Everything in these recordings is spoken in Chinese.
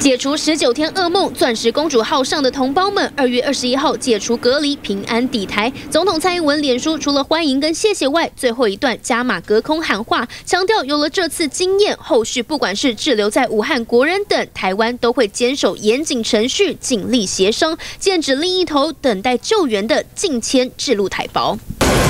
解除19天噩梦，钻石公主号上的同胞们，2月21号解除隔离，平安抵台。总统蔡英文脸书除了欢迎跟谢谢外，最后一段加码隔空喊话，强调有了这次经验，后续不管是滞留在武汉国人等，台湾都会坚守严谨程序，尽力协商，剑指另一头等待救援的近千滞陆台胞。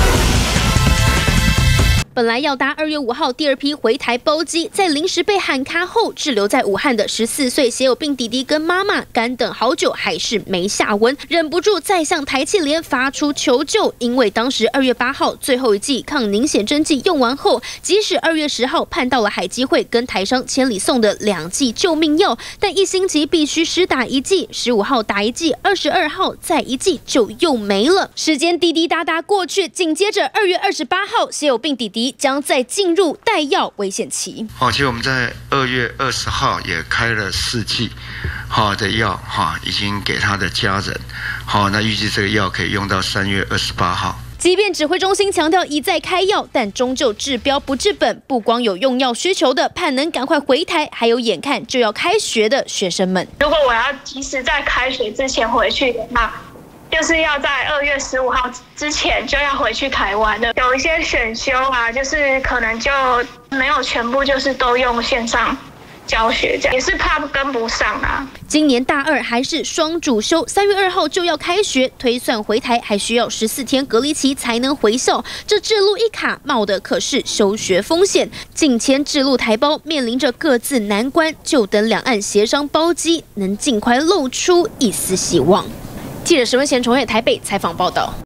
本来要搭2月5号第2批回台包机，在临时被喊卡后，滞留在武汉的14岁血友病弟弟跟妈妈干等好久，还是没下文，忍不住再向台企联发出求救。因为当时2月8号最后一剂抗凝血针剂用完后，即使2月10号盼到了海基会跟台商千里送的2剂救命药，但1星期必须施打1剂，15号打1剂，22号再1剂就又没了。时间滴滴答答过去，紧接着2月28号，血友病弟弟 将再进入带药危险期。 其实我们在2月20号也开了4剂的药已经给他的家人。那预计这个药可以用到3月28号。 即便指挥中心强调一再开药，但终究治标不治本。不光有用药需求的盼能赶快回台，还有眼看就要开学的学生们。 如果我要及时在开学之前回去的话， 就是要在2月15号之前就要回去台湾的，有一些选修啊，就是可能就没有全部就是都用线上教学，这样也是怕跟不上啊。 今年大2还是双主修，3月2号就要开学，推算回台还需要14天隔离期才能回校，这滞陆一卡，冒的可是休学风险。近千滞陆台胞面临着各自难关，就等两岸协商包机能尽快露出一丝希望。记者石文贤从台北采访报道。